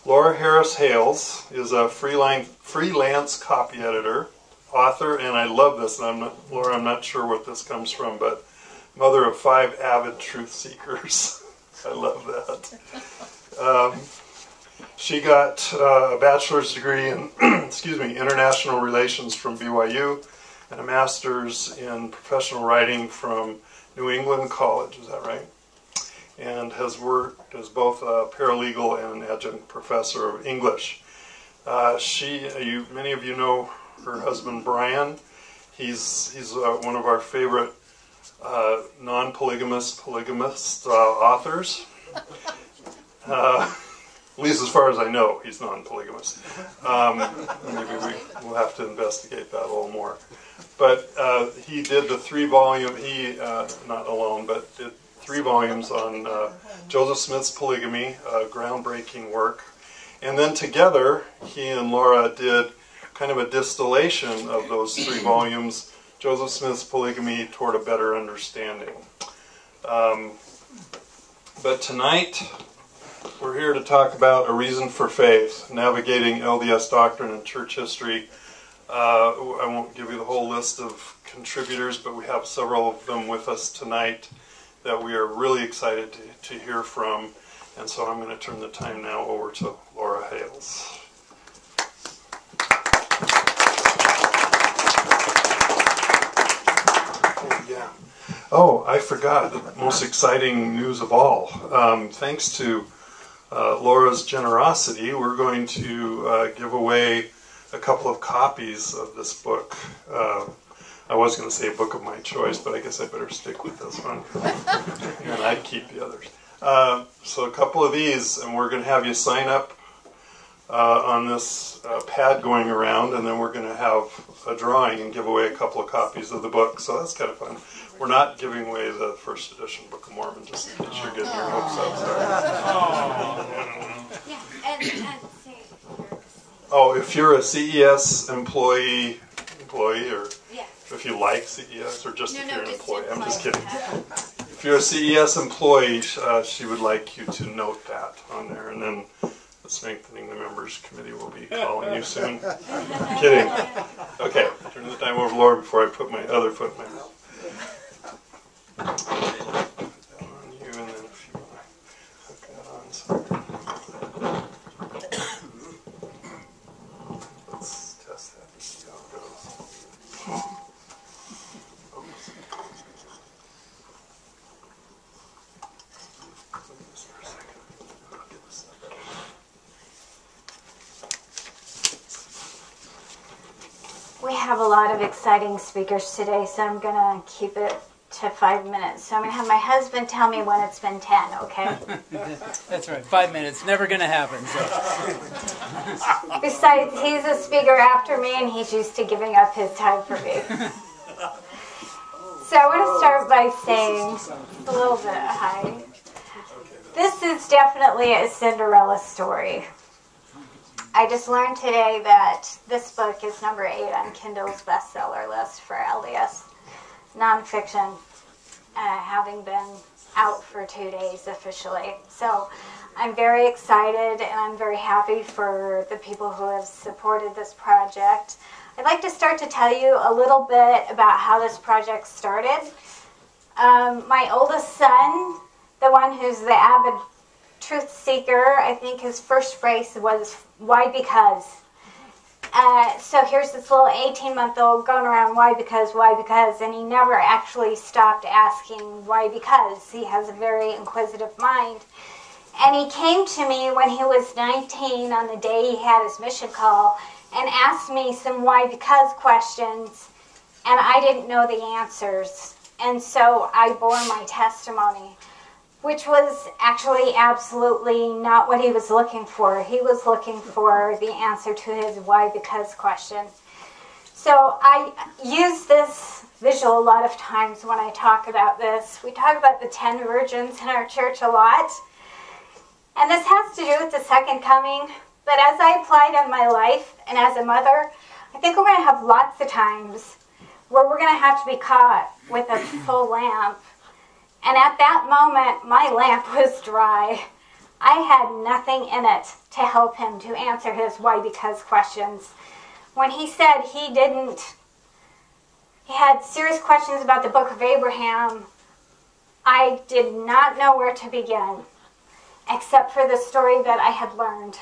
Laura Hales is a freelance copy editor, author, and I love this, and Laura, I'm not sure what this comes from, but mother of 5 avid truth seekers. I love that. She got a bachelor's degree in international relations from BYU and a master's in professional writing from New England College, is that right? And has worked as both a paralegal and an adjunct professor of English. Many of you know her husband Brian. He's one of our favorite non-polygamous authors. At least as far as I know, he's non-polygamous. Maybe we'll have to investigate that a little more. But he did the 3-volume, not alone, but did 3 volumes on Joseph Smith's polygamy, groundbreaking work. And then together, he and Laura did kind of a distillation of those 3 volumes, Joseph Smith's Polygamy Toward a Better Understanding. But tonight, we're here to talk about A Reason for Faith, Navigating LDS Doctrine and Church History. I won't give you the whole list of contributors, but we have several of them with us tonight that we are really excited to hear from. And so I'm going to turn the time now over to Laura Hales. Oh, I forgot the most exciting news of all. Thanks to Laura's generosity, we're going to give away a couple of copies of this book. I was going to say a book of my choice, but I guess I better stick with this one. And I'd keep the others. So a couple of these, and we're going to have you sign up on this pad going around, and then we're going to have a drawing and give away a couple of copies of the book. So that's kind of fun. We're not giving away the first edition Book of Mormon, just in case you're getting your hopes up. Oh, if you're a CES employee, or if you like CES, or just if you're an employee. I'm just kidding. If you're a CES employee, she would like you to note that on there, and then the Strengthening the Members Committee will be calling you soon. Kidding. Okay, turn the time over to Laura before I put my other foot in my mouth. On you, and then if you want to hook that on. So. Let's test that and see how it goes. We have a lot of exciting speakers today, so I'm going to keep it to 5 minutes. So I'm going to have my husband tell me when it's been 10, okay? That's right, 5 minutes. Never going to happen. So. Besides, he's a speaker after me, and he's used to giving up his time for me. So I want to start by saying a little bit hi. This is definitely a Cinderella story. I just learned today that this book is number 8 on Kindle's bestseller list for LDS nonfiction, having been out for 2 days officially. So I'm very excited, and I'm very happy for the people who have supported this project. I'd like to start to tell you a little bit about how this project started. My oldest son, the one who's the avid truth seeker, I think his first phrase was, "Why because?" So here's this little 18-month-old going around, why because, and he never actually stopped asking why because. He has a very inquisitive mind. And he came to me when he was 19 on the day he had his mission call and asked me some why because questions, and I didn't know the answers. And so I bore my testimony, which was actually absolutely not what he was looking for. He was looking for the answer to his why because question. So I use this visual a lot of times when I talk about this. We talk about the 10 virgins in our church a lot. And this has to do with the second coming. But as I applied in my life and as a mother, I think we're going to have lots of times where we're going to have to be caught with a full lamp. And at that moment, my lamp was dry. I had nothing in it to help him to answer his why because questions. When he said he had serious questions about the Book of Abraham, I did not know where to begin, except for the story that I had learned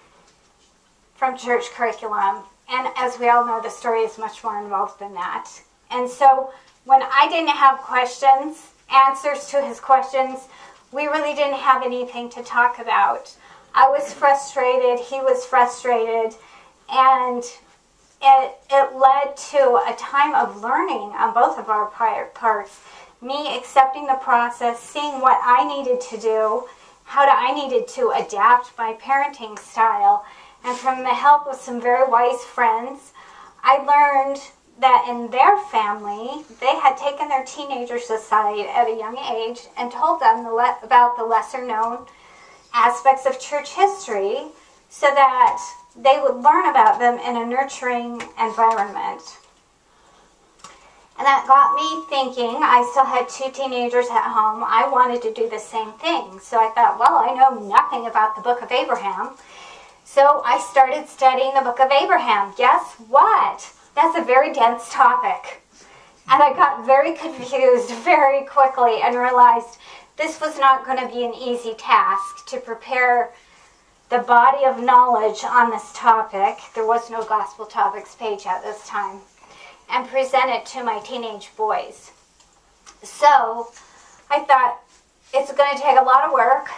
from church curriculum. And as we all know, the story is much more involved than that. And so when I didn't have questions, answers to his questions, we really didn't have anything to talk about. I was frustrated, he was frustrated, and it led to a time of learning on both of our parts. Me accepting the process, seeing what I needed to do, how I needed to adapt my parenting style, and from the help of some very wise friends, I learned that in their family, they had taken their teenagers aside at a young age and told them about the lesser-known aspects of church history so that they would learn about them in a nurturing environment. And that got me thinking. I still had 2 teenagers at home. I wanted to do the same thing. So I thought, well, I know nothing about the Book of Abraham. So I started studying the Book of Abraham. Guess what? That's a very dense topic. And I got very confused very quickly and realized this was not going to be an easy task to prepare the body of knowledge on this topic. There was no Gospel Topics page at this time. And present it to my teenage boys. So I thought it's going to take a lot of work.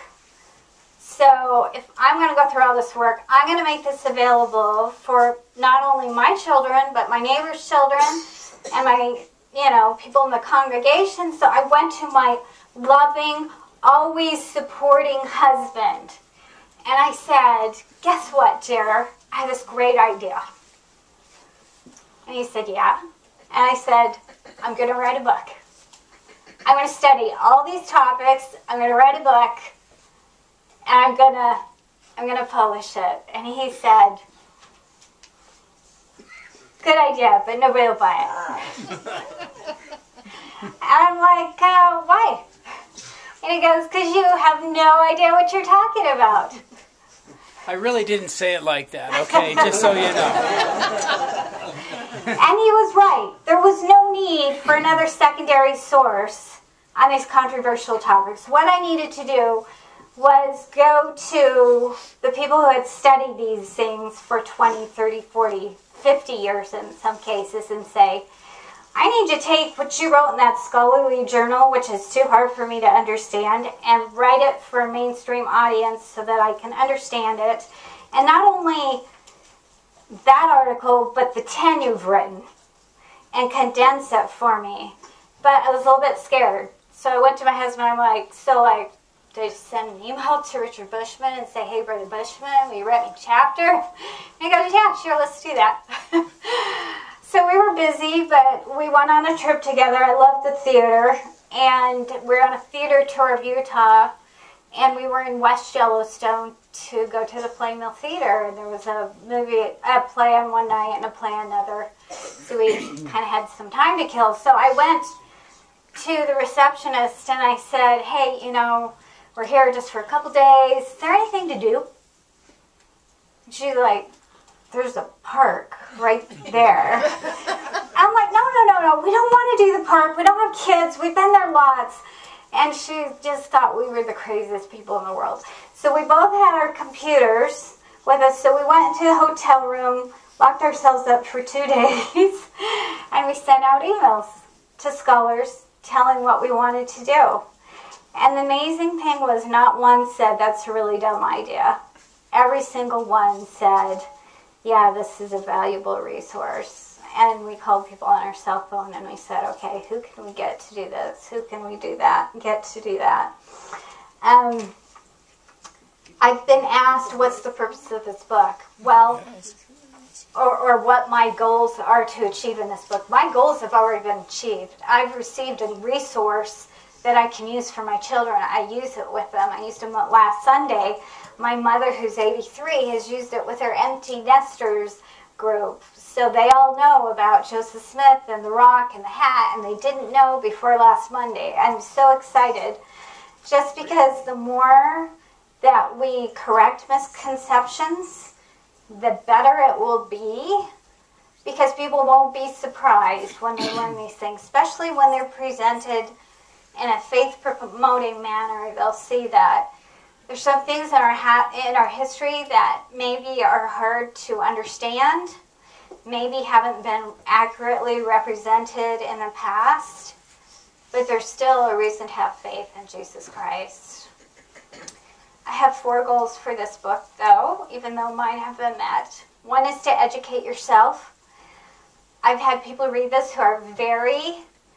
So if I'm going to go through all this work, I'm going to make this available for not only my children, but my neighbors' children and my, people in the congregation. So I went to my loving, always supporting husband. And I said, guess what, Jer? I have this great idea. And he said, yeah. And I said, I'm going to write a book. I'm going to study all these topics. I'm going to write a book. And I'm gonna publish it. And he said, good idea, but nobody will buy it. And I'm like, why? And he goes, because you have no idea what you're talking about. I really didn't say it like that, okay? Just so you know. And he was right. There was no need for another secondary source on these controversial topics. What I needed to do was go to the people who had studied these things for 20, 30, 40, 50 years in some cases and say, I need to take what you wrote in that scholarly journal, which is too hard for me to understand, and write it for a mainstream audience so that I can understand it. And not only that article, but the 10 you've written, and condense it for me. But I was a little bit scared. So I went to my husband, I'm like, do I send an email to Richard Bushman and say, hey, Brother Bushman, will you write me a chapter? And he goes, yeah, sure, let's do that. So we were busy, but we went on a trip together. I loved the theater, and we were on a theater tour of Utah, and we were in West Yellowstone to go to the Playmill Theater, and there was a play on one night and a play on another, so we kind of had some time to kill. So I went to the receptionist, and I said, hey, we're here just for a couple days. Is there anything to do? And she's like, there's a park right there. I'm like, no. We don't want to do the park. We don't have kids. We've been there lots. And she just thought we were the craziest people in the world. So we both had our computers with us. So we went into the hotel room, locked ourselves up for 2 days, and we sent out emails to scholars telling what we wanted to do. And the amazing thing was not one said, that's a really dumb idea. Every single one said, yeah, this is a valuable resource. And we called people on our cell phone and we said, okay, who can we get to do this? Who can we get to do that? I've been asked, what's the purpose of this book? Well, or what my goals are to achieve in this book. My goals have already been achieved. I've received a resource that I can use for my children. I use it with them. I used them last Sunday. My mother, who's 83, has used it with her empty nesters group. So they all know about Joseph Smith and the rock and the hat, and they didn't know before last Monday. I'm so excited, just because the more that we correct misconceptions, the better it will be, because people won't be surprised when they learn these things, especially when they're presented in a faith-promoting manner. They'll see that there's some things in our history that maybe are hard to understand, maybe haven't been accurately represented in the past, but there's still a reason to have faith in Jesus Christ. I have 4 goals for this book, though, even though mine have been met. One is to educate yourself. I've had people read this who are very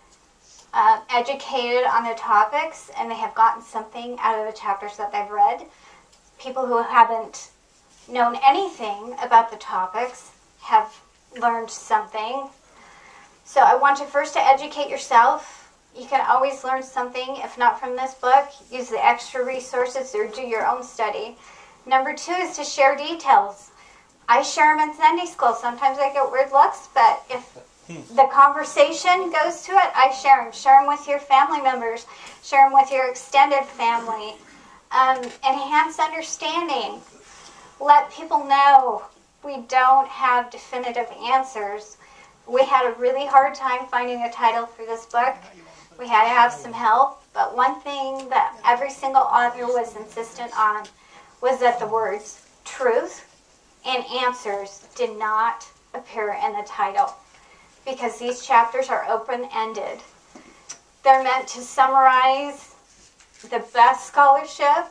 educated on the topics, and they have gotten something out of the chapters that they've read. People who haven't known anything about the topics have learned something. So I want you first to educate yourself. You can always learn something, if not from this book. Use the extra resources or do your own study. Number 2 is to share details. I share them in Sunday school. Sometimes I get weird looks, but if the conversation goes to it, I share them. Share them with your family members. Share them with your extended family. Enhance understanding. Let people know we don't have definitive answers. We had a really hard time finding a title for this book. We had to have some help, but one thing that every single author was insistent on was that the words truth and answers did not appear in the title, because these chapters are open-ended. They're meant to summarize the best scholarship.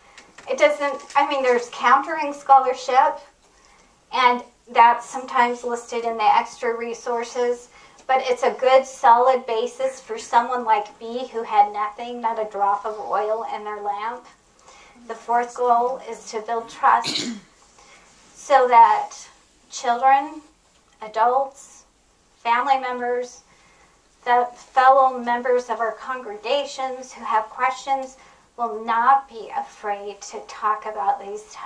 There's countering scholarship, and that's sometimes listed in the extra resources, but it's a good, solid basis for someone like me who had nothing, not a drop of oil in their lamp. The 4th goal is to build trust so that children, adults, family members, the fellow members of our congregations who have questions will not be afraid to talk about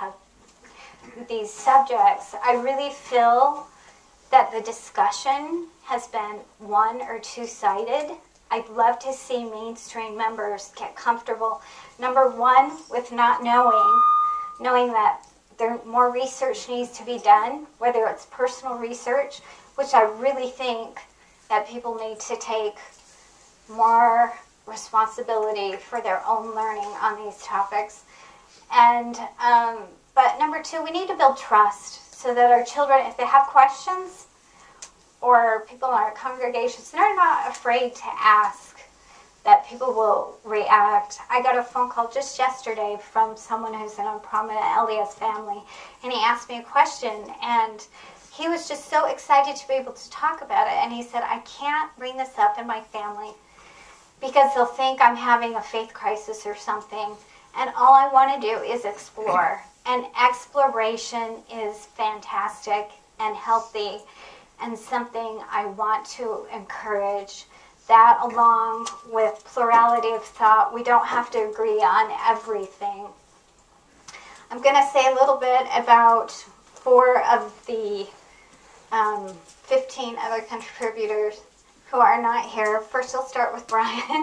these subjects. I really feel that the discussion has been 1 or 2-sided. I'd love to see mainstream members get comfortable, number 1, with not knowing that more research needs to be done, whether it's personal research, which I really think that people need to take more responsibility for their own learning on these topics. But number 2, we need to build trust so that our children, if they have questions, or people in our congregations, they're not afraid to ask, that people will react. I got a phone call just yesterday from someone who's in a prominent LDS family, and he asked me a question, and he was just so excited to be able to talk about it, and he said, I can't bring this up in my family because they'll think I'm having a faith crisis or something, and all I want to do is explore. And exploration is fantastic and healthy, and something I want to encourage. That, along with plurality of thought, we don't have to agree on everything. I'm going to say a little bit about 4 of the 15 other contributors who are not here. First, I'll start with Brian.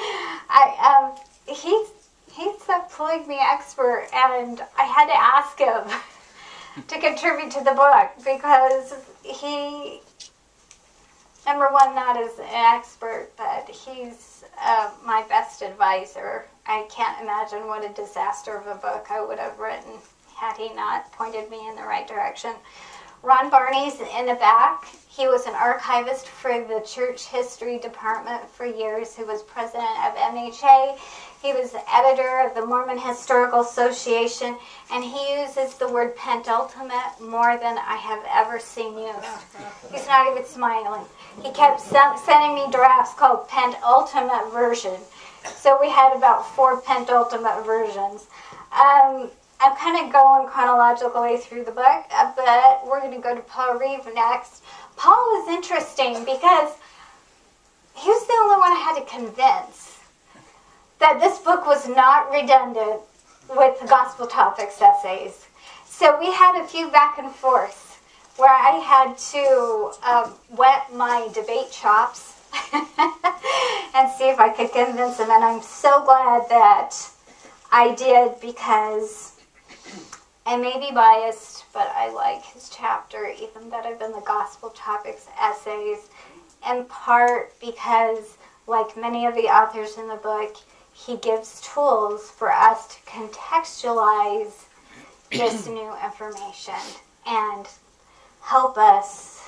He's a polygamy expert, and I had to ask him to contribute to the book because he, number 1, not as an expert, but he's my best advisor. I can't imagine what a disaster of a book I would have written had he not pointed me in the right direction. Ron Barney's in the back. He was an archivist for the Church History Department for years. He was president of MHA. He was the editor of the Mormon Historical Association, and he uses the word pentultimate more than I have ever seen used. He's not even smiling. He kept sending me drafts called pentultimate version. So we had about 4 pentultimate versions. I'm kind of going chronologically through the book, but we're going to go to Paul Reeve next. Paul is interesting because he was the only one I had to convince that this book was not redundant with the Gospel Topics essays. So we had a few back and forth where I had to whet my debate chops and see if I could convince him. And I'm so glad that I did because I may be biased, but I like his chapter even better than the Gospel Topics essays, in part because, like many of the authors in the book, he gives tools for us to contextualize this new information and help us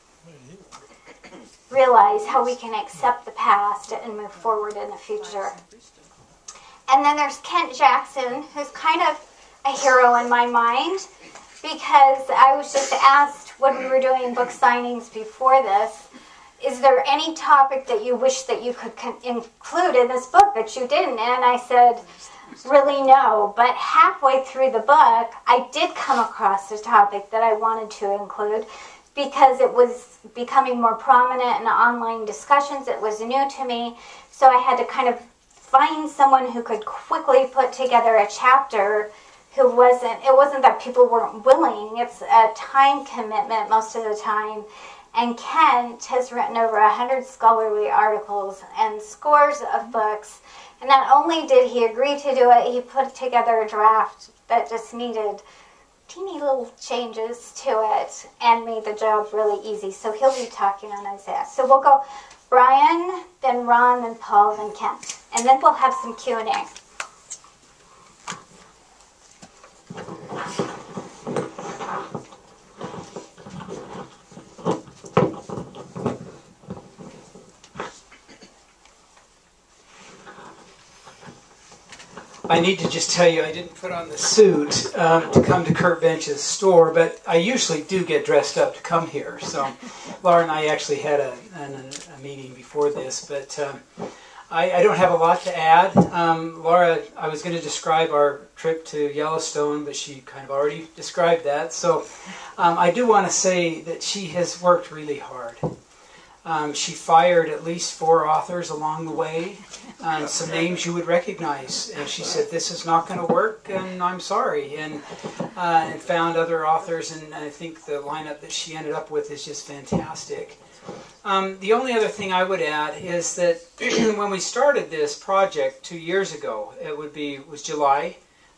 realize how we can accept the past and move forward in the future. And then there's Kent Jackson, who's kind of a hero in my mind, because I was just asked when we were doing book signings before this, is there any topic that you wish that you could include in this book that you didn't? And I said, really no. But halfway through the book, I did come across a topic that I wanted to include because it was becoming more prominent in online discussions. It was new to me. So I had to kind of find someone who could quickly put together a chapter it wasn't that people weren't willing. It's a time commitment most of the time. And Kent has written over 100 scholarly articles and scores of books. And not only did he agree to do it, he put together a draft that just needed teeny little changes to it and made the job really easy. So he'll be talking on Isaiah. So we'll go Brian, then Ron, then Paul, then Kent. And then we'll have some Q&A. I need to just tell you, I didn't put on the suit to come to Kurt Bench's store, but I usually do get dressed up to come here. So Laura and I actually had a meeting before this, but I don't have a lot to add. Laura, I was going to describe our trip to Yellowstone, but she kind of already described that. So I do want to say that she has worked really hard. She fired at least 4 authors along the way, some names you would recognize. And she said, this is not going to work, and I'm sorry. And found other authors, and I think the lineup that she ended up with is just fantastic. The only other thing I would add is that when we started this project 2 years ago, it was July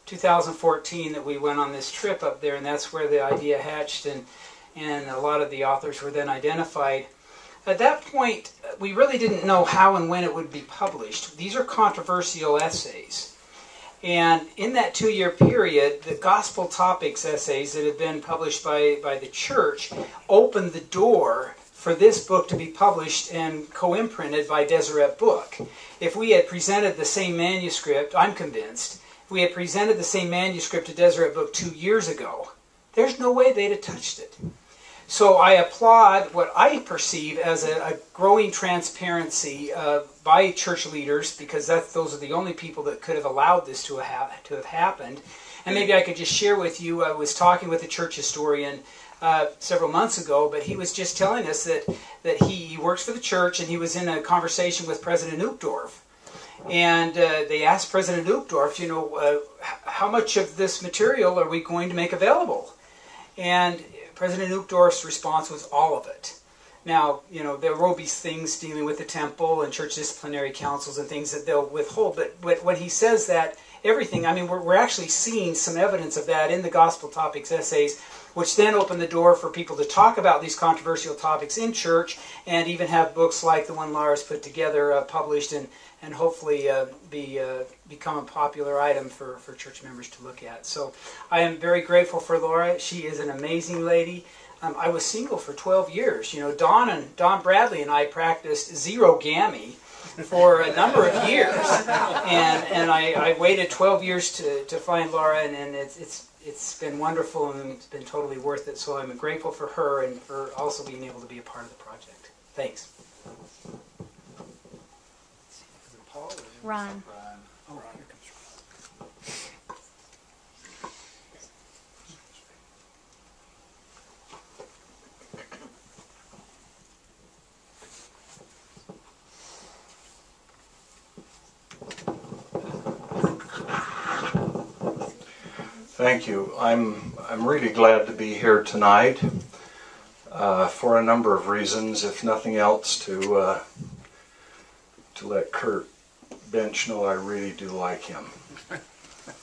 2014 that we went on this trip up there, and that's where the idea hatched, and a lot of the authors were then identified. At that point, we really didn't know how and when it would be published. These are controversial essays. And in that 2-year period, the Gospel Topics essays that had been published by the church opened the door for this book to be published and co-imprinted by Deseret Book. If we had presented the same manuscript, I'm convinced, if we had presented the same manuscript to Deseret Book 2 years ago, there's no way they'd have touched it. So I applaud what I perceive as a growing transparency by church leaders, because those are the only people that could have allowed this to have happened. And maybe I could just share with you, I was talking with a church historian several months ago, but he was just telling us that he works for the church, and he was in a conversation with President Uchtdorf. And they asked President Uchtdorf, how much of this material are we going to make available? And President Uchtdorf's response was all of it. Now, there will be things dealing with the temple and church disciplinary councils and things that they'll withhold, but when he says that, everything, we're actually seeing some evidence of that in the Gospel Topics essays, which then open the door for people to talk about these controversial topics in church, and even have books like the one Laura's put together, published, and hopefully become a popular item for church members to look at. So I am very grateful for Laura. She is an amazing lady. I was single for 12 years. Don Bradley and I practiced zero-gamy for a number of years. And I waited 12 years to find Laura, and it's been wonderful, and it's been totally worth it. So I'm grateful for her and for also being able to be a part of the project. Thanks. Ron. Oh, here comes Thank you. I'm really glad to be here tonight for a number of reasons, if nothing else, to let Kurt Bench know I really do like him.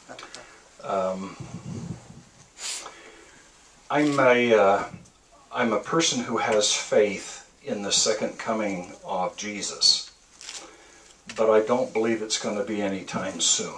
I'm a person who has faith in the second coming of Jesus, but I don't believe it's going to be anytime soon.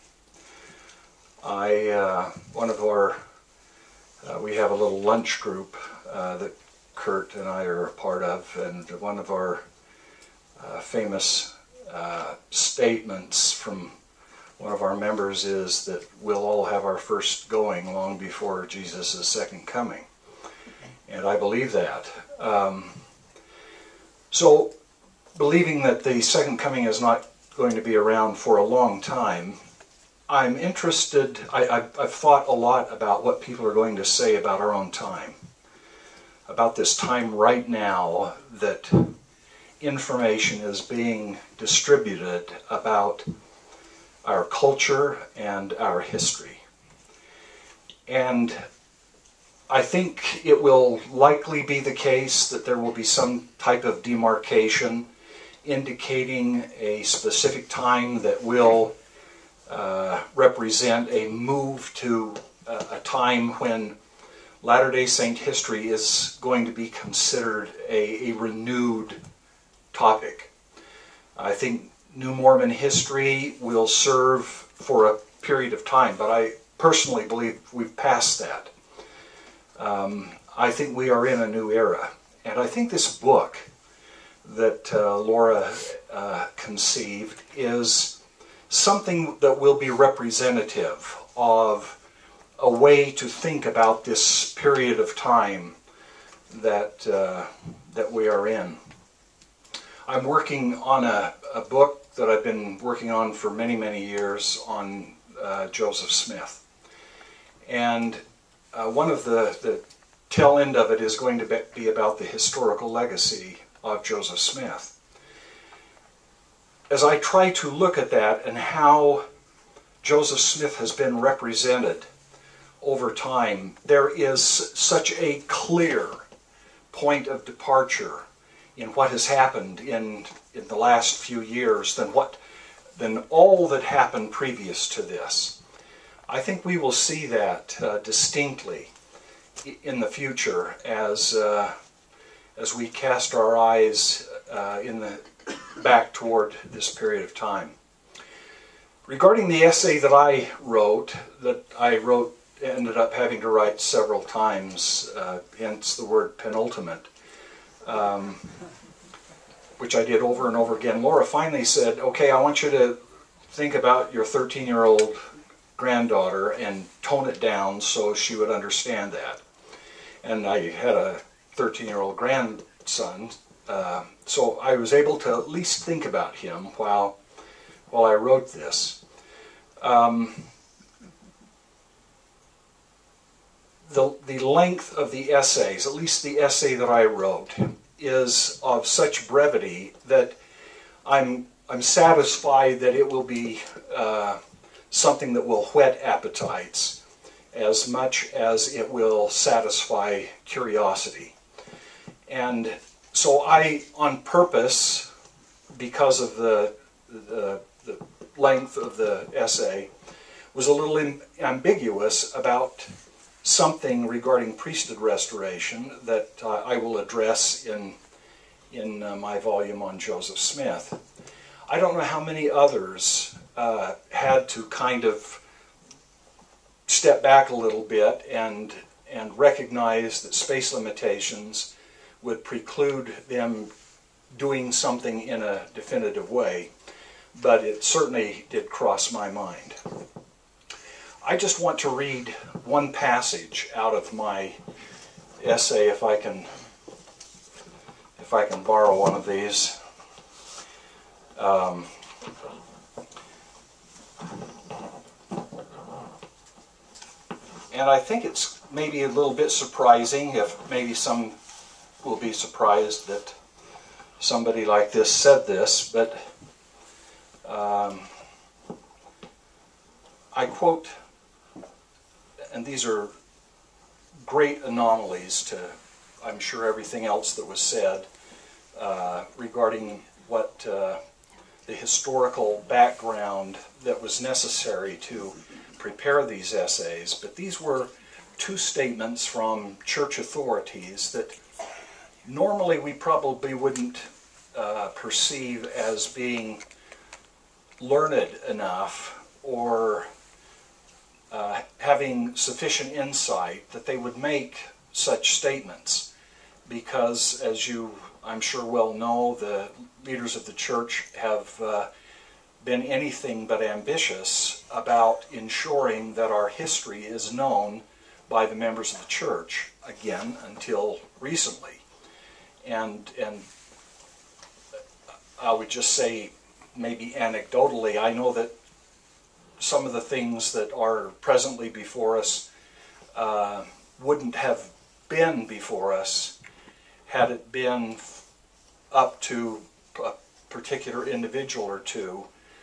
We have a little lunch group that Kurt and I are a part of, and one of our famous statements from one of our members is that we'll all have our first going long before Jesus' second coming. And I believe that. So, believing that the second coming is not going to be around for a long time, I'm interested, I've thought a lot about what people are going to say about our own time. About this time right now that information is being distributed about our culture and our history. And I think it will likely be the case that there will be some type of demarcation indicating a specific time that will represent a move to a time when Latter-day Saint history is going to be considered a renewed topic. I think New Mormon history will serve for a period of time, but I personally believe we've passed that. I think we are in a new era, and I think this book that Laura conceived is something that will be representative of a way to think about this period of time that we are in. I'm working on a book that I've been working on for many, many years on Joseph Smith. And one of the tail end of it is going to be about the historical legacy of Joseph Smith. As I try to look at that and how Joseph Smith has been represented over time, there is such a clear point of departure in what has happened in the last few years than all that happened previous to this. I think we will see that distinctly in the future as we cast our eyes back toward this period of time. Regarding the essay that I wrote, ended up having to write several times, hence the word penultimate, which I did over and over again. Laura finally said, okay, I want you to think about your 13-year-old granddaughter and tone it down so she would understand that. And I had a 13-year-old grandson, so I was able to at least think about him while I wrote this. The length of the essays, at least the essay that I wrote, is of such brevity that I'm satisfied that it will be something that will whet appetites as much as it will satisfy curiosity. And so I, on purpose, because of the length of the essay, was a little ambiguous about something regarding priesthood restoration that I will address in my volume on Joseph Smith. I don't know how many others had to kind of step back a little bit and recognize that space limitations would preclude them doing something in a definitive way, but it certainly did cross my mind. I just want to read one passage out of my essay, if I can borrow one of these. And I think it's maybe a little bit surprising, if maybe some will be surprised that somebody like this said this, but I quote, and these are great anomalies to, I'm sure, everything else that was said regarding what the historical background that was necessary to prepare these essays, but these were two statements from church authorities that normally we probably wouldn't perceive as being learned enough or having sufficient insight that they would make such statements, because, as you I'm sure well know, the leaders of the church have been anything but ambitious about ensuring that our history is known by the members of the church, again, until recently. And I would just say, maybe anecdotally, I know that some of the things that are presently before us wouldn't have been before us had it been up to a particular individual or two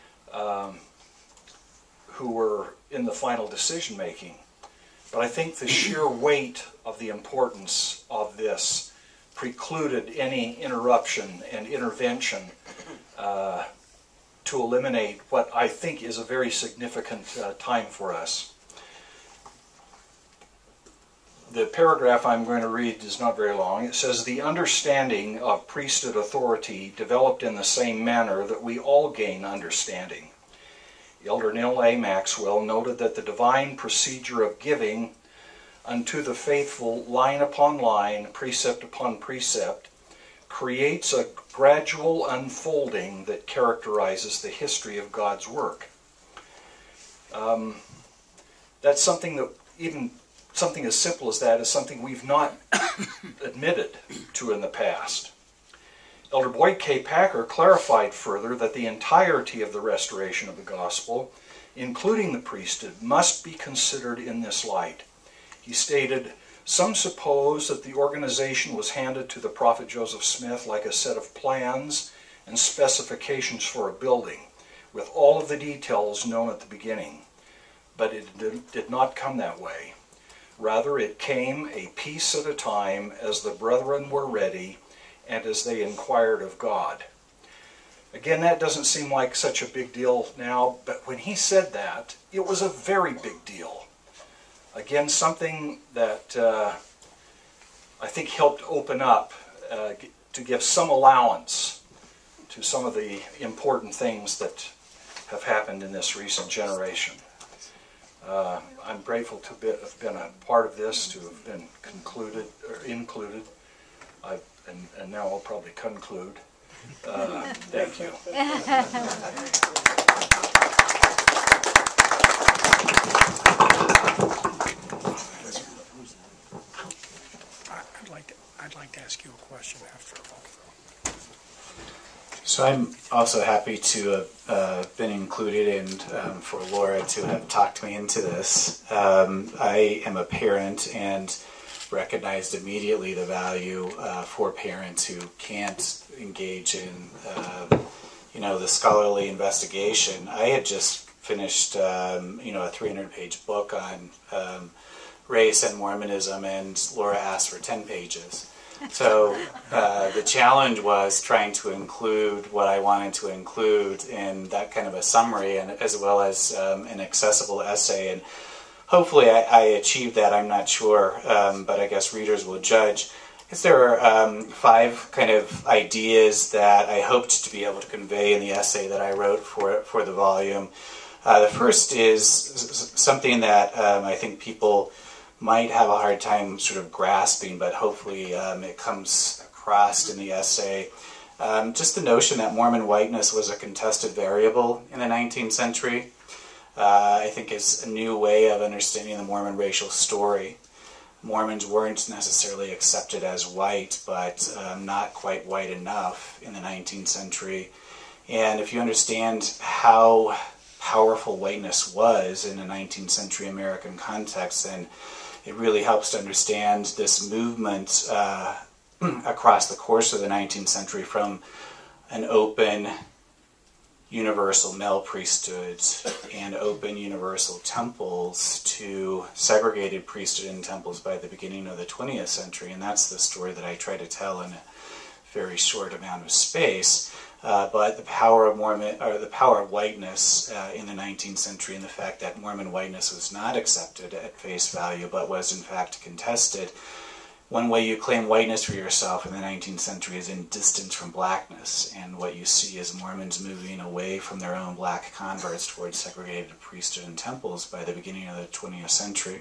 who were in the final decision making. But I think the sheer weight of the importance of this precluded any interruption and intervention to eliminate what I think is a very significant time for us. The paragraph I'm going to read is not very long. It says, "The understanding of priesthood authority developed in the same manner that we all gain understanding. Elder Neil A. Maxwell noted that the divine procedure of giving unto the faithful line upon line, precept upon precept, creates a gradual unfolding that characterizes the history of God's work." That's something that, even something as simple as that, is something we've not admitted to in the past. Elder Boyd K. Packer clarified further that the entirety of the restoration of the gospel, including the priesthood, must be considered in this light. He stated, "Some suppose that the organization was handed to the prophet Joseph Smith like a set of plans and specifications for a building, with all of the details known at the beginning. But it did not come that way. Rather, it came a piece at a time as the brethren were ready and as they inquired of God." Again, that doesn't seem like such a big deal now, but when he said that, it was a very big deal. Again, something that I think helped open up, to give some allowance to some of the important things that have happened in this recent generation. I'm grateful to have been a part of this, to have been included. And now I'll probably conclude. Thank you. I'd like to ask you a question after all. So I'm also happy to have been included and for Laura to have talked me into this. I am a parent and recognized immediately the value for parents who can't engage in the scholarly investigation. I had just finished a 300-page book on race and Mormonism, and Laura asked for 10 pages. So the challenge was trying to include what I wanted to include in that kind of a summary, and as well as an accessible essay. And hopefully I achieved that. I'm not sure, but I guess readers will judge. There are 5 kind of ideas that I hoped to be able to convey in the essay that I wrote for the volume. The first is something that I think people might have a hard time sort of grasping, but hopefully it comes across in the essay. Just the notion that Mormon whiteness was a contested variable in the 19th century, I think is a new way of understanding the Mormon racial story. Mormons weren't necessarily accepted as white, but not quite white enough in the 19th century. And if you understand how powerful whiteness was in a 19th century American context, then it really helps to understand this movement across the course of the 19th century, from an open universal male priesthood and open universal temples to segregated priesthood and temples by the beginning of the 20th century. And that's the story that I try to tell in a very short amount of space. But the power of Mormon, or the power of whiteness in the 19th century, and the fact that Mormon whiteness was not accepted at face value, but was in fact contested. One way you claim whiteness for yourself in the 19th century is in distance from blackness, and what you see is Mormons moving away from their own black converts towards segregated priesthood and temples by the beginning of the 20th century.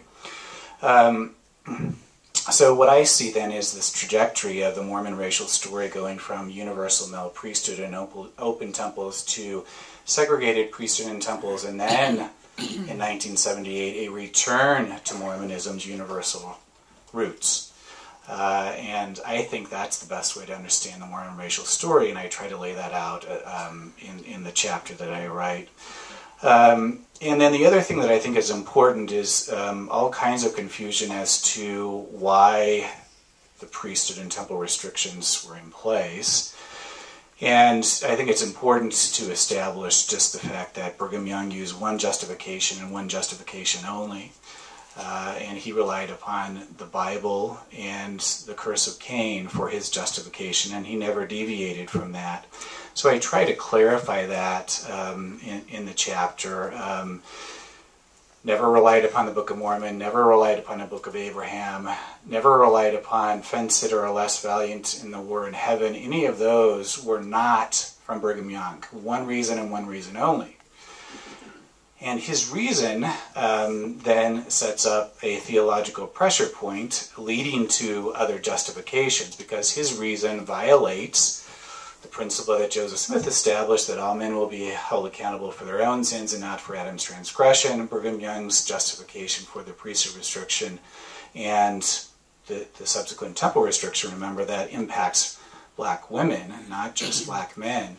So what I see then is this trajectory of the Mormon racial story going from universal male priesthood and open temples to segregated priesthood and temples, and then in 1978 a return to Mormonism's universal roots. And I think that's the best way to understand the Mormon racial story, and I try to lay that out in the chapter that I write. And then the other thing that I think is important is all kinds of confusion as to why the priesthood and temple restrictions were in place. And I think it's important to establish just the fact that Brigham Young used one justification and one justification only. And he relied upon the Bible and the curse of Cain for his justification, and he never deviated from that. So I try to clarify that in the chapter. Never relied upon the Book of Mormon, never relied upon the Book of Abraham, never relied upon fence-sitter or less valiant in the war in heaven. Any of those were not from Brigham Young. One reason and one reason only. And his reason then sets up a theological pressure point leading to other justifications, because his reason violates the principle that Joseph Smith established, that all men will be held accountable for their own sins and not for Adam's transgression, Brigham Young's justification for the priesthood restriction, and the subsequent temple restriction, remember, that impacts black women, not just black men,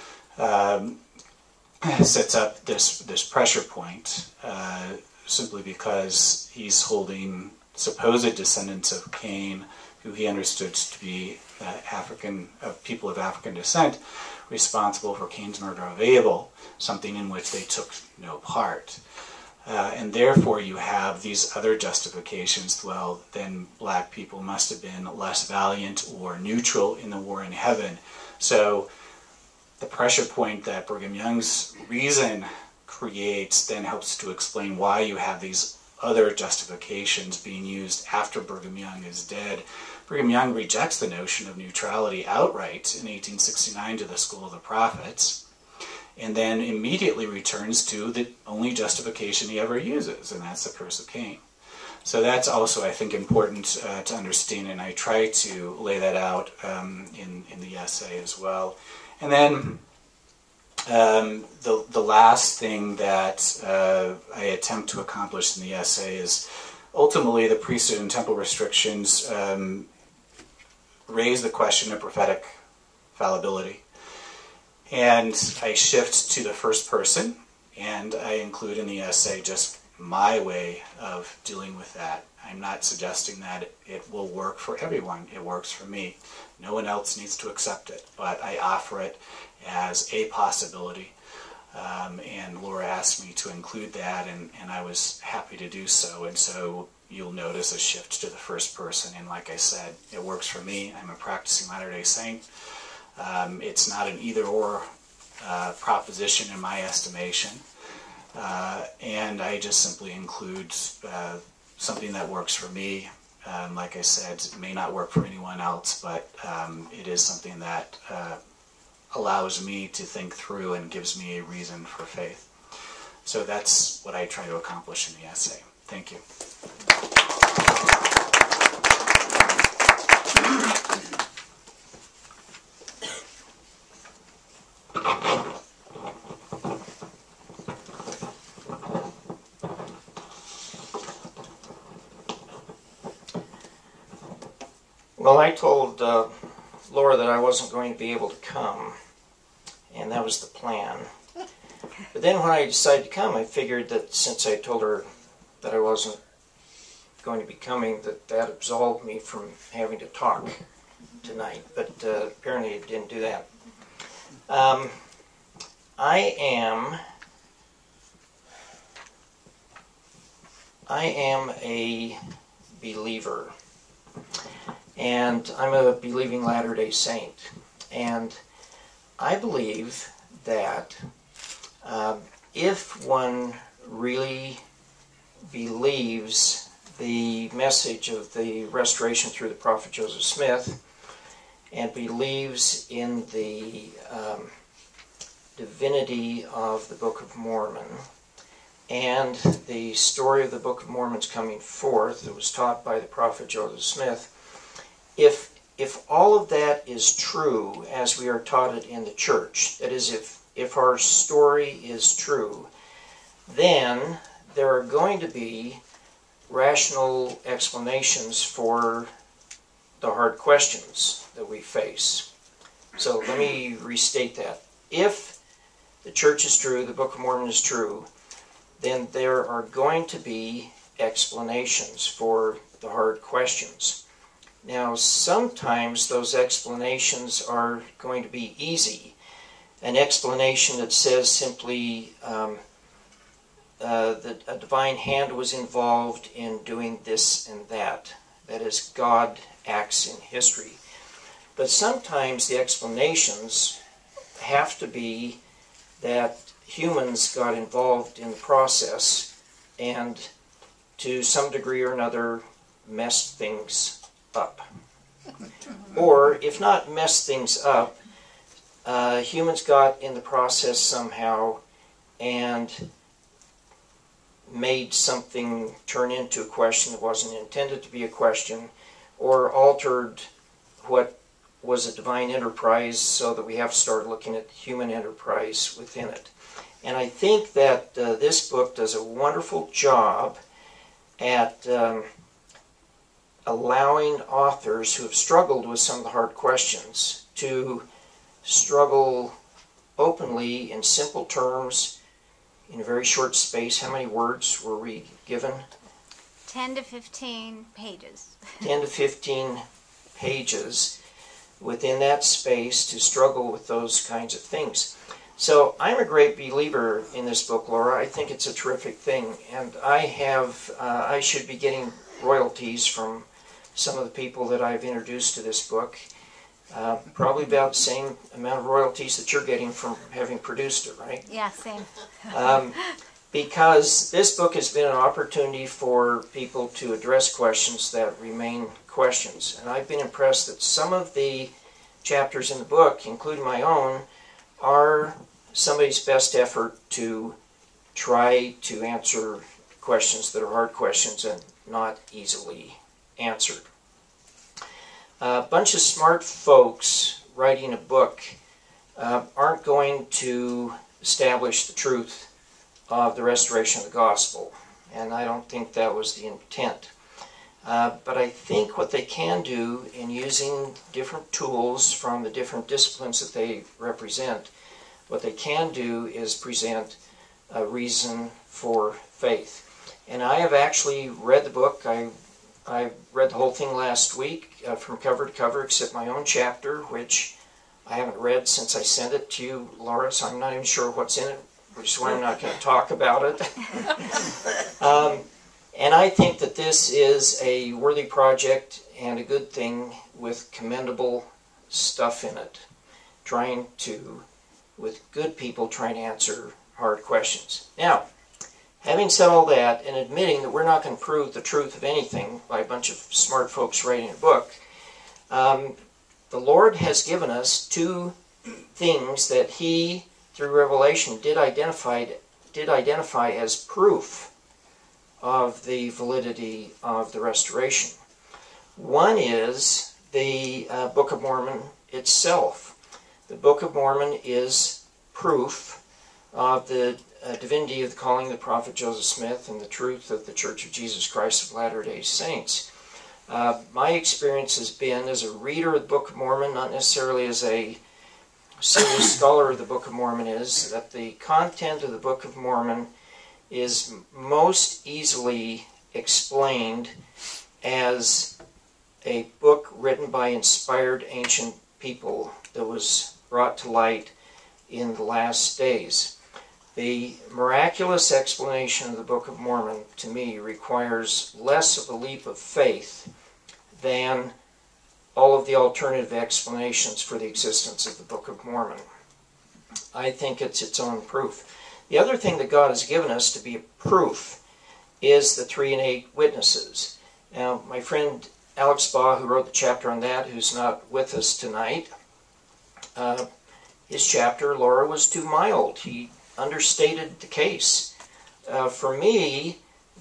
sets up this pressure point simply because he's holding supposed descendants of Cain, who he understood to be people of African descent, responsible for Cain's murder of Abel, something in which they took no part. And therefore you have these other justifications. Well, then black people must have been less valiant or neutral in the war in heaven. So the pressure point that Brigham Young's reason creates then helps to explain why you have these other justifications being used after Brigham Young is dead. Brigham Young rejects the notion of neutrality outright in 1869 to the School of the Prophets, and then immediately returns to the only justification he ever uses, and that's the curse of Cain. So that's also, I think, important to understand, and I try to lay that out in the essay as well. And then the last thing that I attempt to accomplish in the essay is ultimately the priesthood and temple restrictions raise the question of prophetic fallibility. And I shift to the first person, and I include in the essay just my way of dealing with that. I'm not suggesting that it will work for everyone. It works for me. No one else needs to accept it, but I offer it as a possibility. And Laura asked me to include that, and I was happy to do so. And so you'll notice a shift to the first person. And like I said, it works for me. I'm a practicing Latter-day Saint. It's not an either-or proposition in my estimation. And I just simply include something that works for me. Like I said, it may not work for anyone else, but it is something that allows me to think through and gives me a reason for faith. So that's what I try to accomplish in the essay. Thank you. Well, I told Laura that I wasn't going to be able to come, and that was the plan. But then when I decided to come, I figured that since I told her that I wasn't going to be coming, that absolved me from having to talk tonight. But apparently it didn't do that. I am a believer. and I'm a believing Latter-day Saint. And I believe that if one really believes the message of the restoration through the prophet Joseph Smith and believes in the divinity of the Book of Mormon and the story of the Book of Mormon's coming forth that was taught by the prophet Joseph Smith, if all of that is true as we are taught it in the church, that is, if our story is true, then there are going to be rational explanations for the hard questions that we face. So let me restate that. If the church is true, the Book of Mormon is true, then there are going to be explanations for the hard questions. Now, sometimes those explanations are going to be easy. An explanation that says simply that a divine hand was involved in doing this and that. That is, God acts in history. But sometimes the explanations have to be that humans got involved in the process and to some degree or another messed things up. Or, if not messed things up, humans got in the process somehow and made something turn into a question that wasn't intended to be a question, or altered what was a divine enterprise so that we have to start looking at human enterprise within it. And I think that this book does a wonderful job at allowing authors who have struggled with some of the hard questions to struggle openly in simple terms in a very short space. How many words were we given? 10 to 15 pages. 10 to 15 pages within that space to struggle with those kinds of things. So I'm a great believer in this book, Laura. I think it's a terrific thing, and I should be getting royalties from some of the people that I've introduced to this book. Probably about the same amount of royalties that you're getting from having produced it, right? Yeah, same. Because this book has been an opportunity for people to address questions that remain questions. And I've been impressed that some of the chapters in the book, including my own, are somebody's best effort to try to answer questions that are hard questions and not easily answered. A bunch of smart folks writing a book aren't going to establish the truth of the restoration of the gospel, and I don't think that was the intent. But I think what they can do in using different tools from the different disciplines that they represent, what they can do is present a reason for faith. And I have actually read the book. I read the whole thing last week from cover to cover, except my own chapter, which I haven't read since I sent it to you, Laura, so I'm not even sure what's in it, which is why I'm not going to talk about it. And I think that this is a worthy project and a good thing with commendable stuff in it, with good people trying to answer hard questions. Now, having said all that, and admitting that we're not going to prove the truth of anything by a bunch of smart folks writing a book, the Lord has given us two things that He, through Revelation, did identify as proof of the validity of the restoration. One is the Book of Mormon itself. The Book of Mormon is proof of the divinity of the calling of the prophet Joseph Smith and the truth of the Church of Jesus Christ of Latter-day Saints. My experience has been as a reader of the Book of Mormon, not necessarily as a serious scholar of the Book of Mormon, is that the content of the Book of Mormon is most easily explained as a book written by inspired ancient people that was brought to light in the last days. The miraculous explanation of the Book of Mormon, to me, requires less of a leap of faith than all of the alternative explanations for the existence of the Book of Mormon. I think it's its own proof. The other thing that God has given us to be a proof is the 3 and 8 witnesses. Now, my friend Alex Baugh, who wrote the chapter on that, who's not with us tonight, his chapter, Laura, was too mild. He understated the case. For me,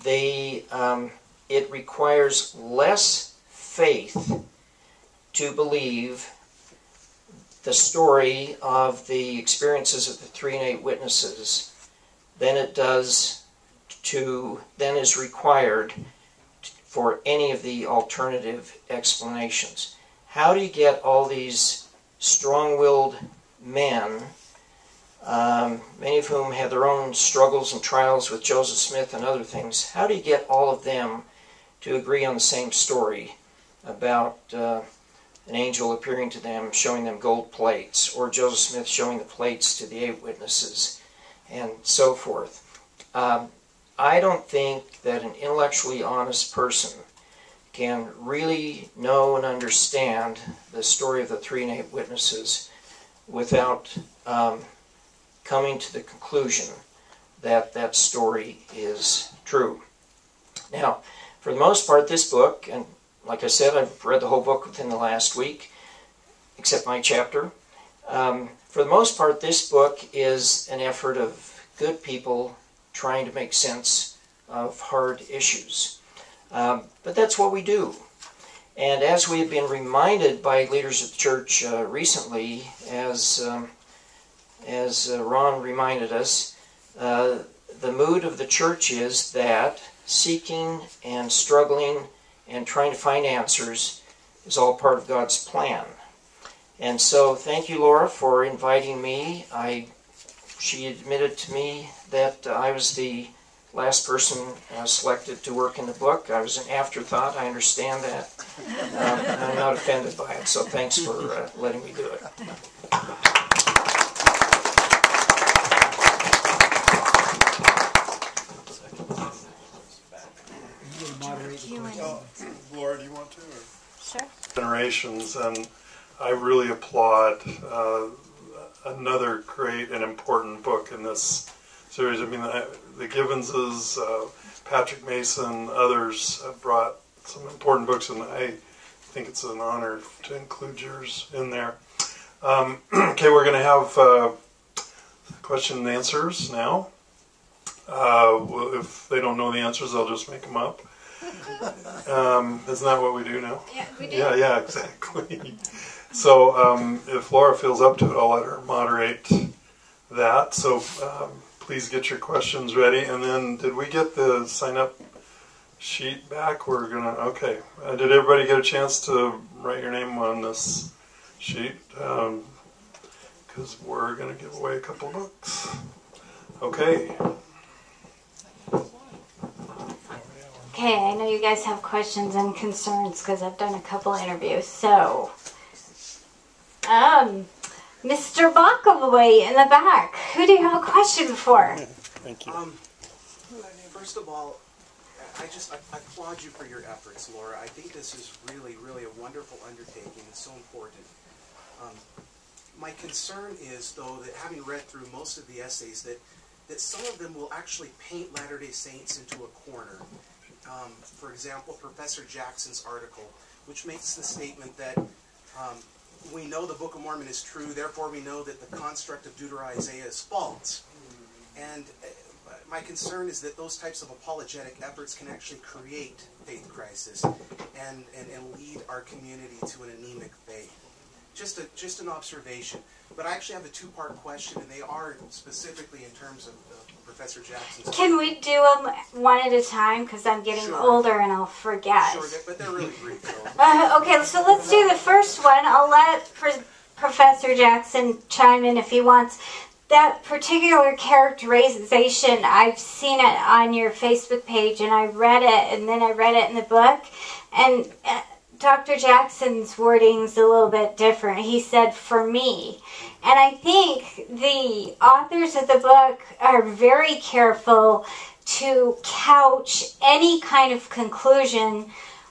it requires less faith to believe the story of the experiences of the 3 and 8 witnesses than it does than is required for any of the alternative explanations. How do you get all these strong-willed men, many of whom had their own struggles and trials with Joseph Smith and other things, how do you get all of them to agree on the same story about an angel appearing to them, showing them gold plates, or Joseph Smith showing the plates to the 8 witnesses, and so forth? I don't think that an intellectually honest person can really know and understand the story of the 3 and 8 witnesses without coming to the conclusion that that story is true. Now, for the most part, this book, and like I said, I've read the whole book within the last week, except my chapter. For the most part, this book is an effort of good people trying to make sense of hard issues. But that's what we do. And as we have been reminded by leaders of the church recently, as Ron reminded us, the mood of the church is that seeking and struggling and trying to find answers is all part of God's plan. And so thank you, Laura, for inviting me. She admitted to me that I was the last person selected to work in the book. I was an afterthought. I understand that. I'm not offended by it, so thanks for letting me do it. Laura, do you want to? Or? Sure. Generations, and I really applaud another great and important book in this series. I mean, the Givenses, Patrick Mason, others have brought some important books, and I think it's an honor to include yours in there. Okay, we're going to have question and answers now. If they don't know the answers, they'll just make them up. Isn't that what we do now? Yeah, we do. Yeah, exactly. So if Laura feels up to it, I'll let her moderate that. So please get your questions ready. And then, did we get the sign-up sheet back? We're gonna. Okay. Did everybody get a chance to write your name on this sheet? Because we're gonna give away a couple books. Okay. Okay, I know you guys have questions and concerns because I've done a couple interviews. So, Mr. Bachaway in the back, who do you have a question for? Thank you. First of all, I applaud you for your efforts, Laura. I think this is really, really a wonderful undertaking. It's so important. My concern is, though, that having read through most of the essays, that some of them will actually paint Latter-day Saints into a corner. For example, Professor Jackson's article, which makes the statement that we know the Book of Mormon is true, therefore we know that the construct of Deutero-Isaiah is false. And my concern is that those types of apologetic efforts can actually create faith crisis and lead our community to an anemic faith. Just an observation. But I actually have a two-part question, and they are specifically in terms of Professor Jackson's. Can we do them one at a time? Because I'm getting older and I'll forget. Sure, but they're really brief, though. Okay, so let's do the first one. I'll let Professor Jackson chime in if he wants. That particular characterization, I've seen it on your Facebook page, and I read it, and then I read it in the book, and Dr. Jackson's wording's a little bit different. He said, for me. And I think the authors of the book are very careful to couch any kind of conclusion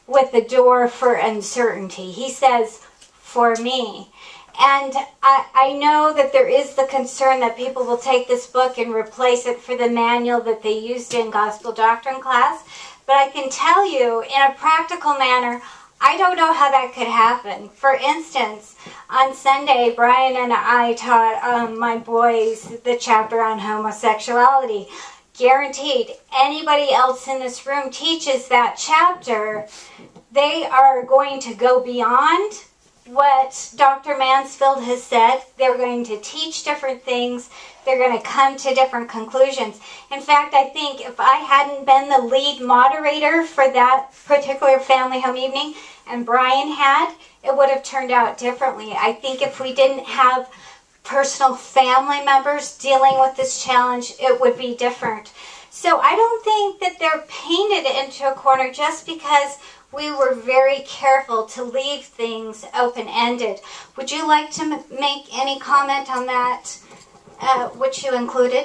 with the door for uncertainty. He says, for me. And I know that there is the concern that people will take this book and replace it for the manual that they used in gospel doctrine class. But I can tell you, in a practical manner, I don't know how that could happen. For instance, on Sunday, Brian and I taught my boys the chapter on homosexuality. Guaranteed, anybody else in this room teaches that chapter, they are going to go beyond what Dr. Mansfield has said. They're going to teach different things. They're going to come to different conclusions. In fact, I think if I hadn't been the lead moderator for that particular family home evening, and Brian had, it would have turned out differently. I think if we didn't have personal family members dealing with this challenge, it would be different. So I don't think that they're painted into a corner just because we were very careful to leave things open-ended. Would you like to make any comment on that, which you included?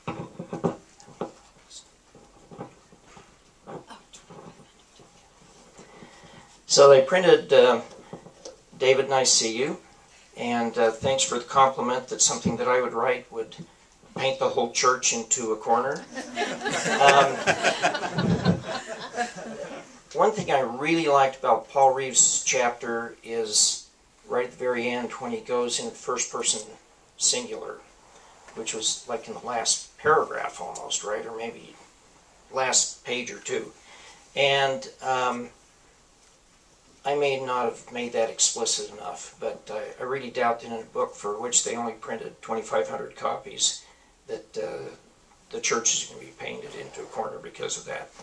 So they printed David and I See You, and thanks for the compliment that something that I would write would paint the whole church into a corner. One thing I really liked about Paul Reeve's chapter is right at the very end when he goes in first person singular, which was like in the last paragraph almost, right? Or maybe last page or two. And I may not have made that explicit enough, but I really doubt that in a book for which they only printed 2,500 copies that the church is going to be painted into a corner because of that.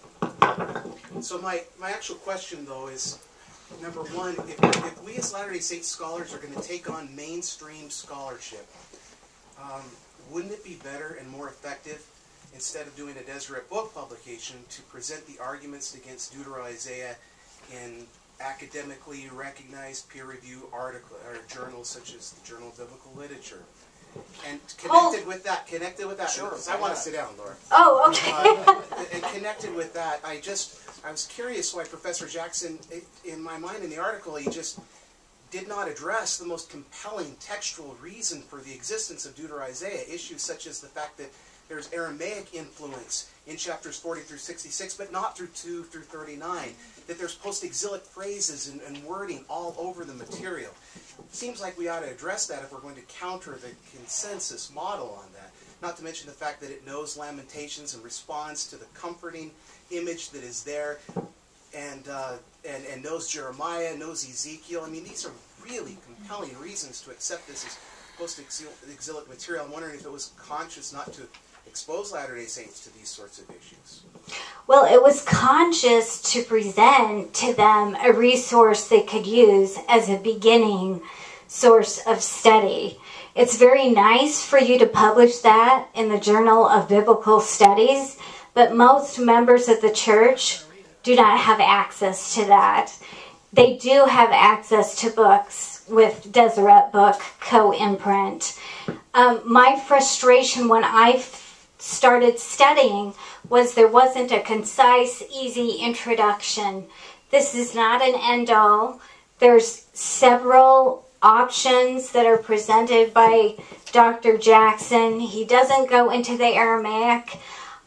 So my actual question, though, is, number one, if we as Latter-day Saints scholars are going to take on mainstream scholarship, wouldn't it be better and more effective, instead of doing a Deseret Book publication, to present the arguments against Deutero-Isaiah in academically recognized peer-reviewed article or journals such as the Journal of Biblical Literature? And connected with that, sure, because I want to sit down, Laura. Oh, okay. And connected with that, I was curious why Professor Jackson, in my mind in the article, he just did not address the most compelling textual reason for the existence of Deutero-Isaiah, issues such as the fact that there's Aramaic influence in chapters 40 through 66, but not through 2 through 39, that there's post-exilic phrases and wording all over the material. It seems like we ought to address that if we're going to counter the consensus model on that. Not to mention the fact that it knows Lamentations and responds to the comforting image that is there, and knows Jeremiah, knows Ezekiel. I mean, these are really compelling reasons to accept this as post-exilic material. I'm wondering if it was conscious not to expose Latter-day Saints to these sorts of issues. Well, it was conscious to present to them a resource they could use as a beginning source of study. It's very nice for you to publish that in the Journal of Biblical Studies, but most members of the church do not have access to that. They do have access to books with Deseret Book co-imprint. My frustration when I started studying was there wasn't a concise, easy introduction. This is not an end-all. There's several options that are presented by Dr. Jackson. He doesn't go into the Aramaic.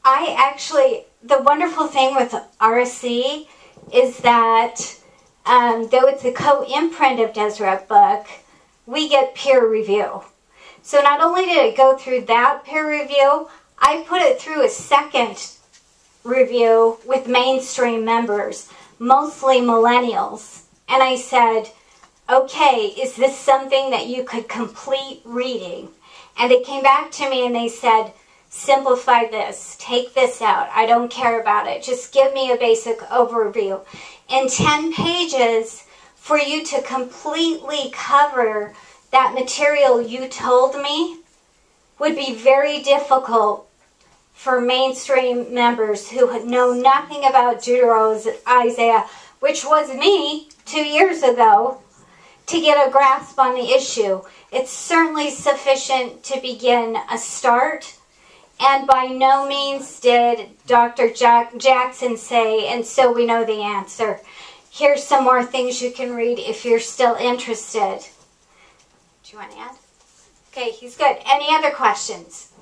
The wonderful thing with RSC is that though it's a co-imprint of Deseret Book, we get peer review. So not only did it go through that peer review, I put it through a second review with mainstream members, mostly millennials. And I said, okay, is this something that you could complete reading? And they came back to me and they said, simplify this, take this out, I don't care about it, just give me a basic overview. In 10 pages, for you to completely cover that material you told me would be very difficult for mainstream members who know nothing about Deutero-Isaiah, which was me 2 years ago, to get a grasp on the issue. It's certainly sufficient to begin a start, And by no means did Dr. Jackson say, and so we know the answer. Here's some more things you can read if you're still interested. Do you want to add? Okay, he's good. Any other questions?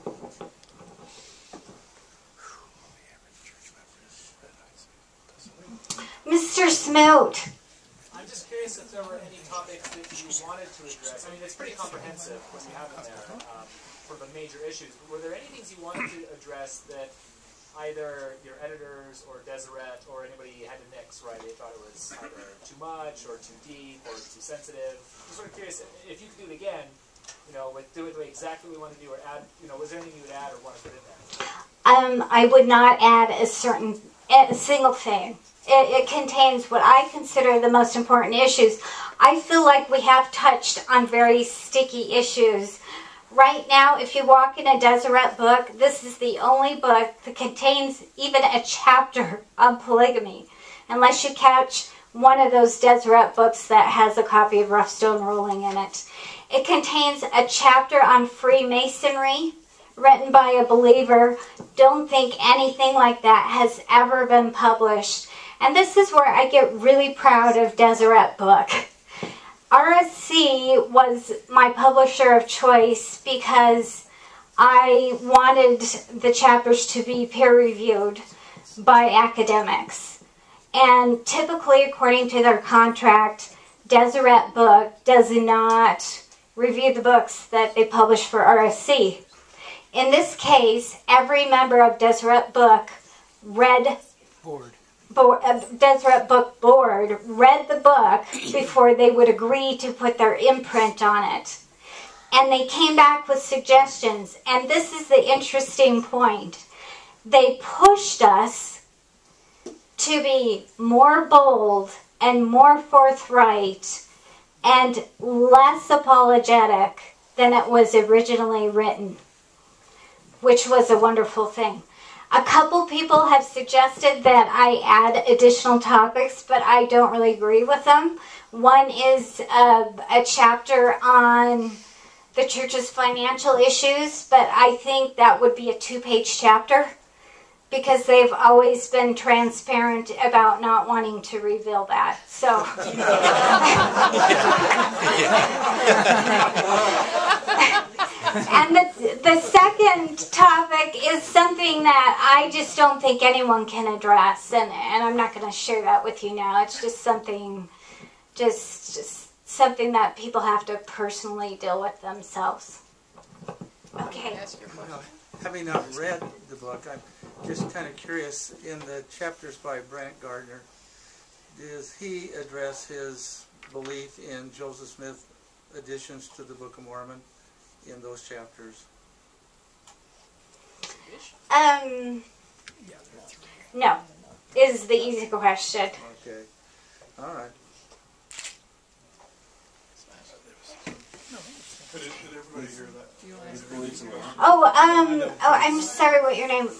Mr. Smoot. I'm just curious if there were any topics that you wanted to address. I mean, it's pretty comprehensive what you have in there for the major issues. Were there any things you wanted to address that either your editors or Deseret or anybody had to nix, right? They thought it was either too much or too deep or too sensitive. I'm sort of curious if you could do it again, do it exactly what we want to do or add, was there anything you would add or want to put in there? I would not add a single thing. It contains what I consider the most important issues. I feel like we have touched on very sticky issues. Right now, if you walk in a Deseret book, this is the only book that contains even a chapter on polygamy. Unless you catch one of those Deseret books that has a copy of Rough Stone Ruling in it. It contains a chapter on Freemasonry, written by a believer. Don't think anything like that has ever been published. And this is where I get really proud of Deseret Book. RSC was my publisher of choice because I wanted the chapters to be peer-reviewed by academics. And typically, according to their contract, Deseret Book does not review the books that they publish for RSC. In this case, every member of Deseret Book Deseret Book Board read the book before they would agree to put their imprint on it. And they came back with suggestions. And this is the interesting point. They pushed us to be more bold and more forthright and less apologetic than it was originally written, which was a wonderful thing. A couple people have suggested that I add additional topics, but I don't really agree with them. One is a chapter on the church's financial issues, but I think that would be a 2-page chapter because they've always been transparent about not wanting to reveal that. So, and the second topic is something that I just don't think anyone can address, and I'm not going to share that with you now. It's just something, just something that people have to personally deal with themselves. Okay. Having not read the book, I'm just kind of curious, in the chapters by Brant Gardner, does he address his belief in Joseph Smith additions to the Book of Mormon in those chapters? No, is the easy question. Okay. All right. Did everybody hear that? I'm sorry, what your name?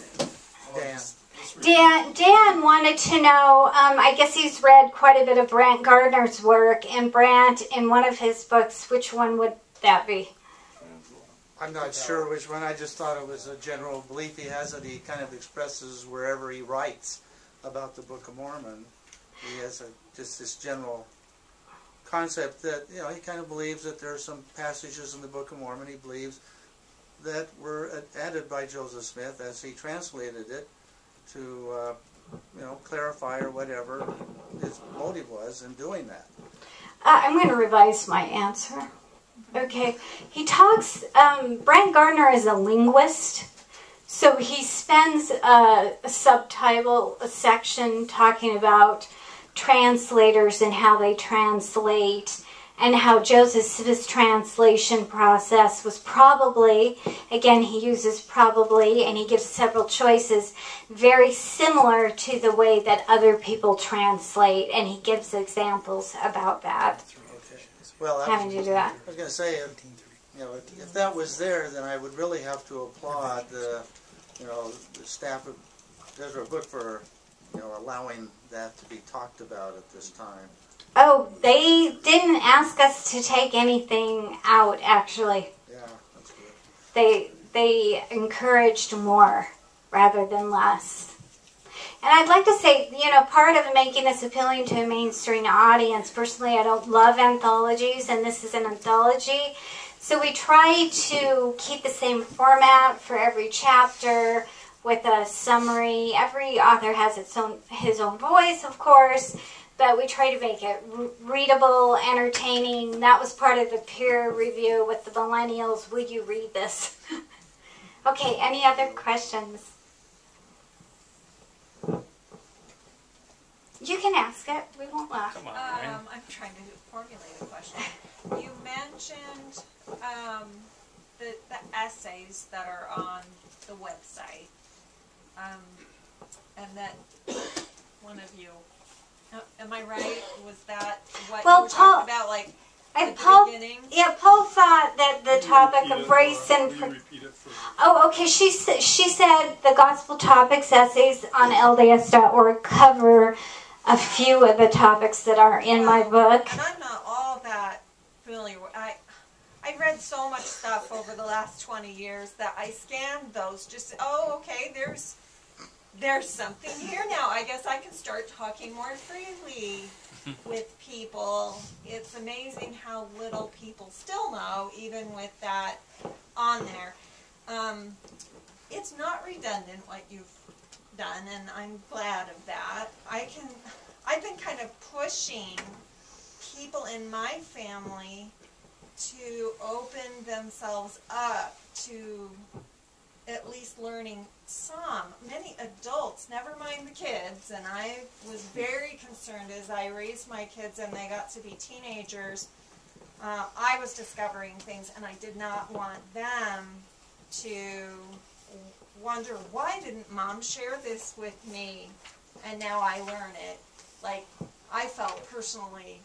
Dan. Dan wanted to know, I guess he's read quite a bit of Brant Gardner's work, and Brant, in one of his books, which one would that be? I'm not sure which one. I just thought it was a general belief he has that he kind of expresses wherever he writes about the Book of Mormon. He has just this general concept that, he kind of believes that there are some passages in the Book of Mormon he believes that were added by Joseph Smith as he translated it to, clarify or whatever his motive was in doing that. I'm going to revise my answer. Okay. He talks, Brant Gardner is a linguist, so he spends a subtitle, a section talking about translators and how they translate, and how Joseph Smith's translation process was probably, again he uses probably, and he gives several choices, very similar to the way that other people translate, and he gives examples about that. Okay. Well, Having to do that. I was going to say, if that was there, then I would really have to applaud the staff of Deseret Book for, allowing that to be talked about at this time. Oh, they didn't ask us to take anything out, actually. Yeah, that's good. they encouraged more rather than less. And I'd like to say, you know, part of making this appealing to a mainstream audience, personally, I don't love anthologies, and this is an anthology. So we try to keep the same format for every chapter with a summary. Every author has his own voice, of course, but we try to make it readable, entertaining. That was part of the peer review with the millennials. Will you read this? Okay, any other questions? You can ask it. We won't laugh. Come on, I'm trying to formulate a question. You mentioned the essays that are on the website, and that one of you, am I right? Was that what you were talking about, like the beginning? Yeah, Paul thought that the topic of race and... Oh, okay. She said the Gospel Topics essays on LDS.org cover a few of the topics that are in my book. And I'm not all that familiar with. I read so much stuff over the last 20 years that I scanned those just, okay, there's something here now. I guess I can start talking more freely with people. It's amazing how little people still know, even with that on there. It's not redundant what you've done, and I'm glad of that. I've been kind of pushing people in my family to open themselves up to at least learning some. Many adults, never mind the kids, and I was very concerned as I raised my kids and they got to be teenagers. I was discovering things, and I did not want them to wonder, why didn't Mom share this with me? And now I learn it. Like, I felt personally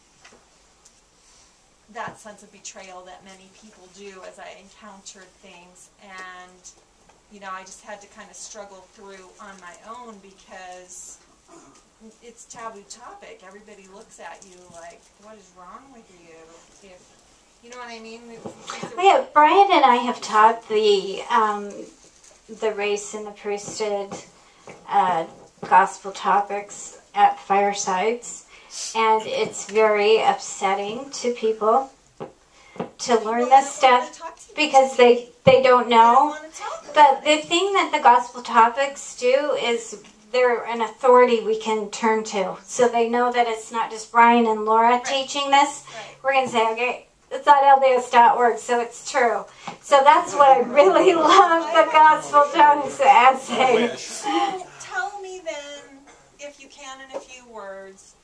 that sense of betrayal that many people do as I encountered things, and you know, I just had to kind of struggle through on my own because it's a taboo topic. Everybody looks at you like, what is wrong with you? If you know what I mean? Yeah, Brian and I have taught the race and the priesthood gospel topics at firesides, and it's very upsetting to people to learn this stuff because they don't know. But the thing that the gospel topics do is they're an authority we can turn to, so they know that it's not just Brian and Laura teaching this. We're going to say, okay, it's on LDS.org, so it's true. So that's what I really love, the gospel topics essay. So tell me then, if you can, in a few words,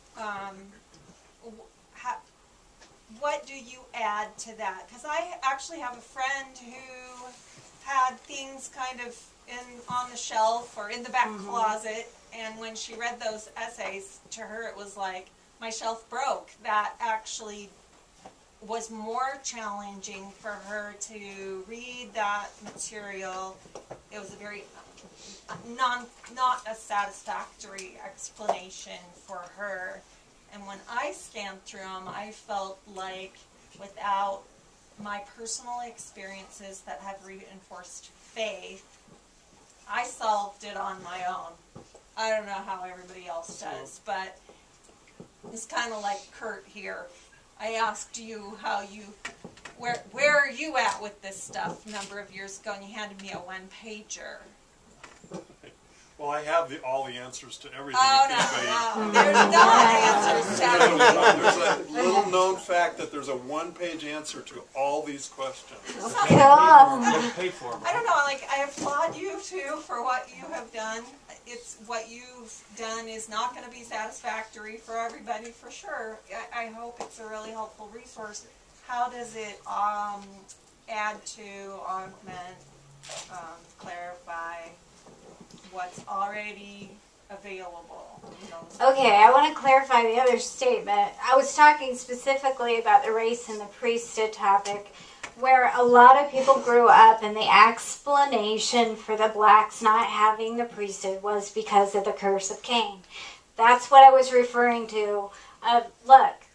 what do you add to that? Because I actually have a friend who had things kind of on the shelf or in the back closet, and when she read those essays, to her it was like, my shelf broke. That actually was more challenging for her to read that material. It was a very not a satisfactory explanation for her. And when I scanned through them, I felt like without my personal experiences that have reinforced faith, I solved it on my own. I don't know how everybody else does, but it's kind of like Kurt here. I asked you where are you at with this stuff a number of years ago, and you handed me a one-pager. Well, I have all the answers to everything. Oh, no. There's no answers to everything. There's a little known fact that there's a one-page answer to all these questions. I don't know, like, I applaud you, too, for what you have done. It's what you've done is not going to be satisfactory for everybody, for sure. I hope it's a really helpful resource. How does it add to, augment, clarify what's already available? Okay, I want to clarify the other statement. I was talking specifically about the race and the priesthood topic, where a lot of people grew up and the explanation for the blacks not having the priesthood was because of the curse of Cain. That's what I was referring to. Look,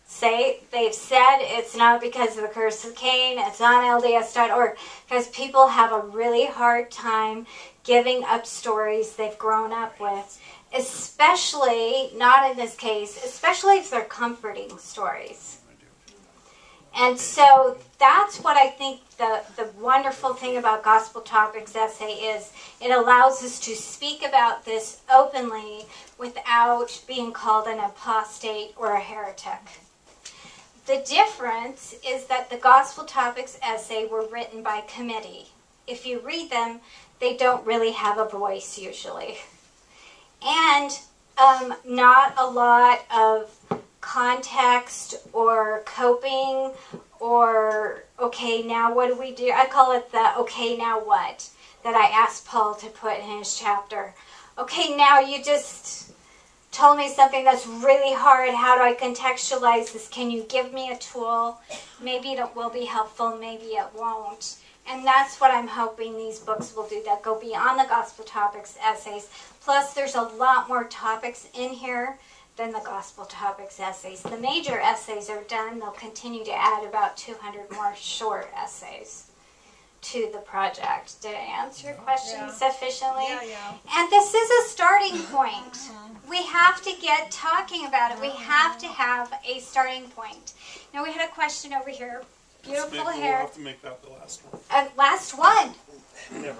they've said it's not because of the curse of Cain, it's on LDS.org, because people have a really hard time giving up stories they've grown up with, especially, not in this case, especially if they're comforting stories. And so that's what I think the wonderful thing about Gospel Topics essay is. It allows us to speak about this openly without being called an apostate or a heretic. The difference is that the Gospel Topics essay were written by committee. If you read them, they don't really have a voice usually. And not a lot of context or coping or, okay, now what do we do? I call it the okay, now what, that I asked Paul to put in his chapter. Okay, now you just told me something that's really hard. How do I contextualize this? Can you give me a tool? Maybe it will be helpful, maybe it won't. And that's what I'm hoping these books will do, that go beyond the Gospel Topics essays. Plus, there's a lot more topics in here than the Gospel Topics essays. The major essays are done. They'll continue to add about 200 more short essays to the project. Did I answer your question sufficiently? Yeah. And this is a starting point. We have to get talking about it. We have to have a starting point. Now, we had a question over here. Beautiful hair. We'll have to make that the last one. Last one. Never mind.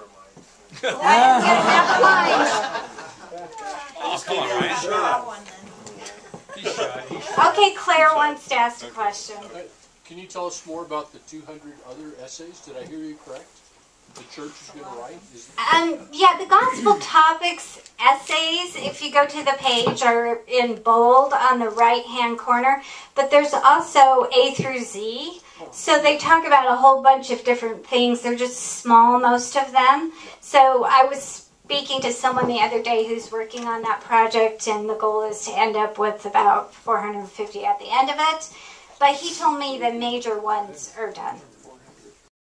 Never mind. Oh, come on, Ryan. He's shy. Okay, Claire wants to ask a question. Can you tell us more about the 200 other essays? Did I hear you correct? The church is going to write? Yeah, the Gospel Topics essays, if you go to the page, are in bold on the right-hand corner. But there's also A through Z. So they talk about a whole bunch of different things. They're just small, most of them. So I was speaking to someone the other day who's working on that project, and the goal is to end up with about 450 at the end of it. But he told me the major ones are done.